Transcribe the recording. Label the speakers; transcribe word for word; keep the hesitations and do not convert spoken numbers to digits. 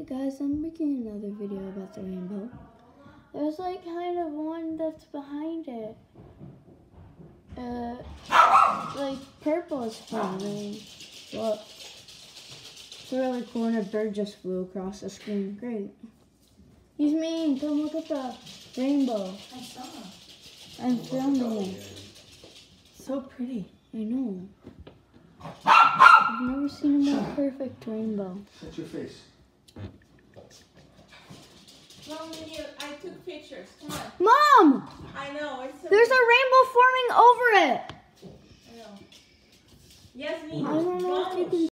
Speaker 1: Hey guys, I'm making another video about the rainbow. There's like kind of one that's behind it. Uh, like purple is forming. Look. It's really cool and a bird just flew across the screen. Great. He's mean. Come look at the rainbow.
Speaker 2: I saw.
Speaker 1: I'm filming it.
Speaker 2: So pretty.
Speaker 1: I know. I've never seen a more perfect rainbow.
Speaker 3: Set your face.
Speaker 2: Mom, I took pictures. Come on.
Speaker 1: Mom!
Speaker 2: I know. It's so
Speaker 1: There's a rainbow forming over it.
Speaker 2: I know. Yasmin,
Speaker 1: I don't know if you can